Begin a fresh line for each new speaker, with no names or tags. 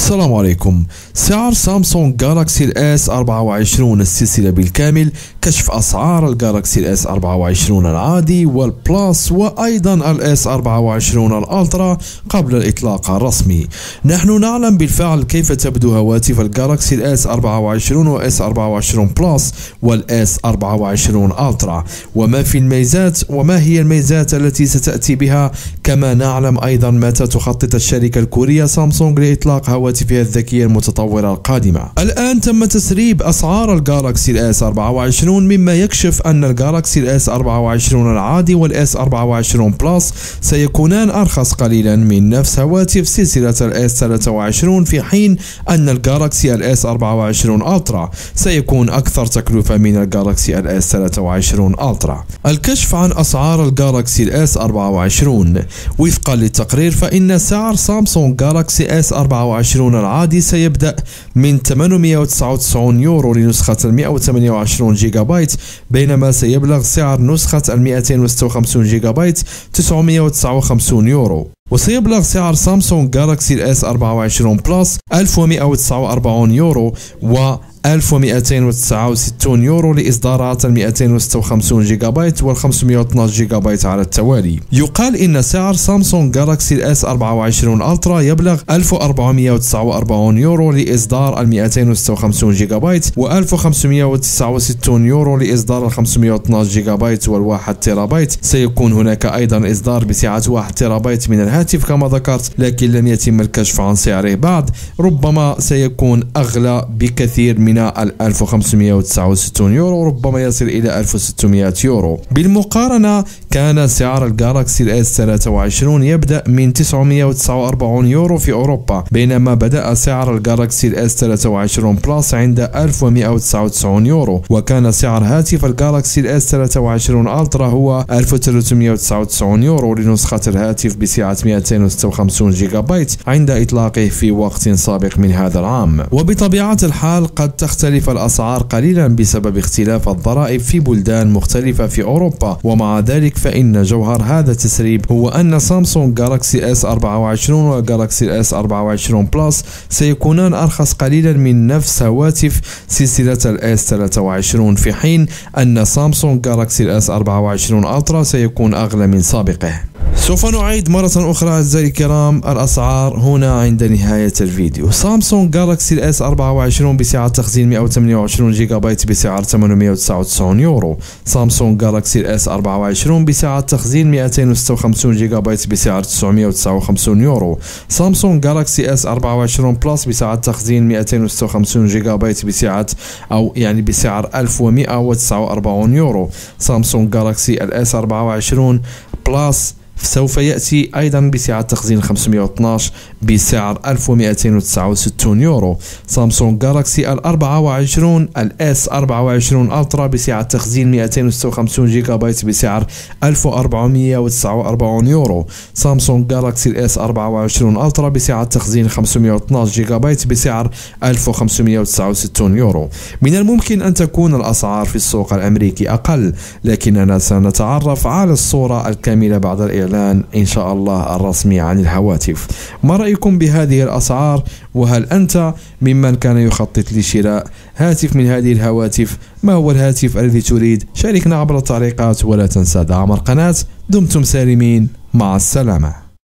السلام عليكم. سعر سامسونج جالاكسي الاس 24 السلسلة بالكامل، كشف أسعار الجالاكسي الاس 24 العادي والبلاس وأيضا الاس 24 الالترا قبل الإطلاق الرسمي. نحن نعلم بالفعل كيف تبدو هواتف الجالاكسي الاس 24 واس 24 بلس والاس 24 الترا، وما في الميزات وما هي الميزات التي ستأتي بها. كما نعلم أيضا متى تخطط الشركة الكورية سامسونج لإطلاق هواتفها الذكية المتطورة القادمة. الآن تم تسريب أسعار الجالاكسي الاس 24 مما يكشف أن الجالاكسي الاس 24 العادي والاس 24 بلس سيكونان أرخص قليلا من نفس هواتف سلسلة الاس 23، في حين أن الجالاكسي الاس 24 الترا سيكون أكثر تكلفة من الجالاكسي الاس 23 الترا. الكشف عن أسعار الجالاكسي الاس 24 وفقا للتقرير، فإن سعر سامسونج جالاكسي اس 24 العادي سيبدأ من 899 يورو لنسخة 128 جيجا بايت، بينما سيبلغ سعر نسخة 256 جيجا بايت 959 يورو. وسيبلغ سعر سامسونج جالاكسي الاس 24 بلس 1149 يورو و 1269 يورو لإصدارات 256 جيجا بايت وال 512 جيجا بايت على التوالي. يقال إن سعر سامسونج جالاكسي الاس 24 الترا يبلغ 1449 يورو لإصدار 256 جيجا بايت و 1569 يورو لإصدار 512 جيجا بايت وال1 تيرا بايت. سيكون هناك أيضا إصدار بسعة 1 تيرا بايت من الهاتف كما ذكرت، لكن لن يتم الكشف عن سعره بعد، ربما سيكون أغلى بكثير من 1569 يورو، ربما يصل إلى 1600 يورو. بالمقارنة كان سعر الجالاكسي الاس 23 يبدأ من 949 يورو في أوروبا، بينما بدأ سعر الجالاكسي الاس 23 بلس عند 1199 يورو، وكان سعر هاتف الجالاكسي الاس 23 الترا هو 1399 يورو لنسخة الهاتف بسعة 256 جيجا بايت عند إطلاقه في وقت سابق من هذا العام. وبطبيعة الحال قد تختلف الأسعار قليلا بسبب اختلاف الضرائب في بلدان مختلفة في أوروبا، ومع ذلك فإن جوهر هذا التسريب هو أن سامسونج جالاكسي اس 24 وجالاكسي اس 24 بلس سيكونان أرخص قليلا من نفس هواتف سلسلة الاس 23، في حين أن سامسونج جالاكسي اس 24 الترا سيكون أغلى من سابقه. سوف نعيد مرة أخرى أعزائي الكرام الأسعار هنا عند نهاية الفيديو. سامسونج جالاكسي الاس 24 بسعة تخزين 128 جيجا بايت بسعر 899 يورو. سامسونج جالاكسي الاس 24 بسعة تخزين 256 جيجا بايت بسعر 959 يورو. سامسونج جالاكسي اس 24 بلس بسعة تخزين 256 جيجا بايت بسعة بسعر 1149 يورو. سامسونج جالاكسي الاس 24 بلس سوف يأتي أيضا بسعة تخزين 512 بسعر 1269 يورو. سامسونج جالاكسي ال 24 الاس 24 الترا بسعة تخزين 256 جيجا بايت بسعر 1449 يورو. سامسونج جالاكسي الاس 24 الترا بسعة تخزين 512 جيجا بايت بسعر 1569 يورو. من الممكن أن تكون الأسعار في السوق الأمريكي أقل، لكننا سنتعرف على الصورة الكاملة بعد الإعلان إن شاء الله الرسمي عن الهواتف. ما رأيكم بهذه الأسعار؟ وهل أنت ممن كان يخطط لشراء هاتف من هذه الهواتف؟ ما هو الهاتف الذي تريد؟ شاركنا عبر التعليقات ولا تنسى دعم القناة. دمتم سالمين، مع السلامة.